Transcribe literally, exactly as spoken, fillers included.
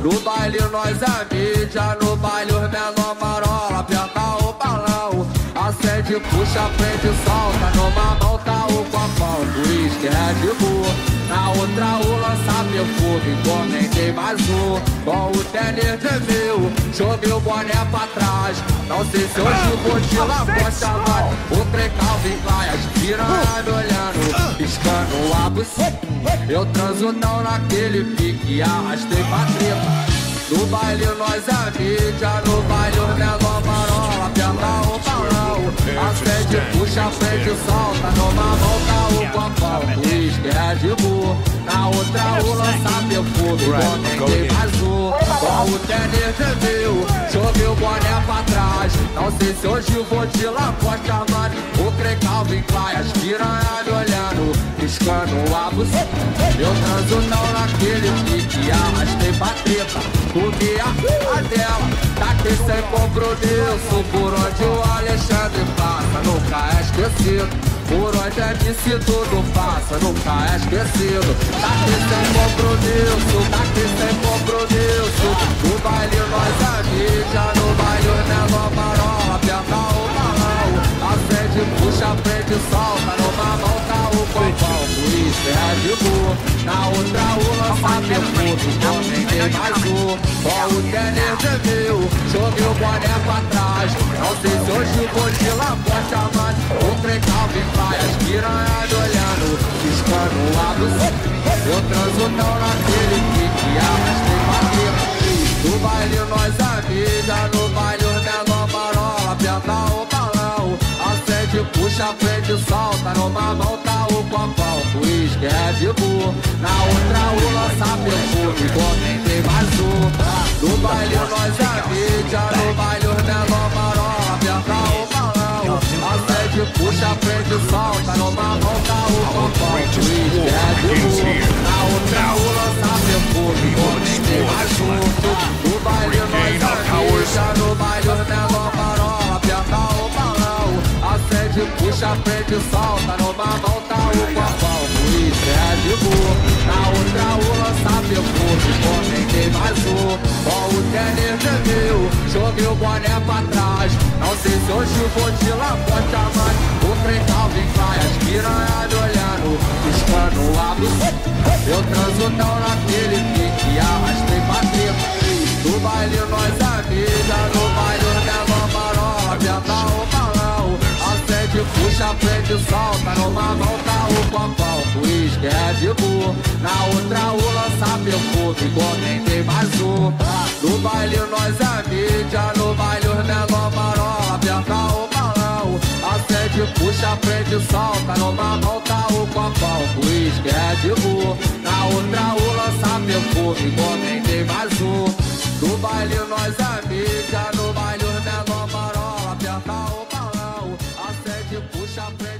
No baile nós é mídia, no baile os menor marola, aperta o balão. Acende, puxa, prende, solta. Numa mão tá o copão, uísque, Red Bull. Na outra o lança perfume, encomendei mais um. Com o tênis de mil, joguei o boné pra trás. Não sei se hoje vou te lavar, mas o trem Calvin Klein, as piranha me olhando, piscando a buceta. Eu transo não naquele pique, arrastei pra treta. No baile nós é mídia, no baile os menor marola, aperta o balão. Acende, puxa, prende, solta. Numa mão tá o copão, uísque, Red Bull. Na outra o lança perfume, encomendei mais um. Com o tênis de mil, joguei o boné pra trás. Não sei se hoje vou te lavar, mano. O trem Calvin Klein, as piranha me olhando, piscando a buceta. Eu transo não naquele pique, arrastei pra treta. Comi a dela, taquei sem compromisso. Por onde o Alexandre passa, nunca é esquecido. Por onde é disse tudo passa, nunca é esquecido. Taquei sem compromisso, taquei sem compromisso. No baile nós é mídia, no baile os menor marola, aperta o balão. Acende, puxa, prende, solta. Numa mão tá o copão, uísque, Red Bull. Na outra o lança perfume, encomendei mais um. Com o tênis de mil, joguei o boné pra trás. Não sei se hoje vou te lavar, mas o trem Calvin Klein, as piranha me olhando, piscando a buceta. Eu transo não naquele pique, arrastei pra treta. No baile nós é mídia, no baile os menor marola, aperta o balão. Acende, puxa, prende, solta. Numa mão tá o copão, uísque, Red Bull. Na outra o lança perfume, encomendei mais um. No baile nós é mídia, no baile os menor marola, aperta o balão. Acende, puxa, prende, solta. Numa mão tá o copão, uísque, Red Bull. Na outra o lança perfume, encomendei mais um. No baile nós é mídia, no baile os menor marola, aperta o balão. Acende, puxa, prende, solta. Numa mão tá o copão, uísque, Red Bull. Na outra o lança perfume, encomendei mais um. Com o tênis de mil, joguei o boné pra trás. Não sei se hoje vou te lavar, mas o trem Calvin Klein, as piranha me olhando, piscando a buceta. Eu transo não naquele pique, arrastei pra treta. No baile nós é mídia, no baile os menor marola, aperta o balão. Acende, puxa, prende, solta. Numa mão tá o copão, uísque, Red Bull. Na outra o lança perfume, encomendei mais um. No baile nós é mídia, no baile os menor marola, aperta o balão. Acende, puxa, prende, solta. Numa mão tá o copão, uísque, Red Bull. Na outra o lança perfume, encomendei mais um. No baile nós é mídia, no baile os menor marola, aperta o balão. Acende, puxa, prende.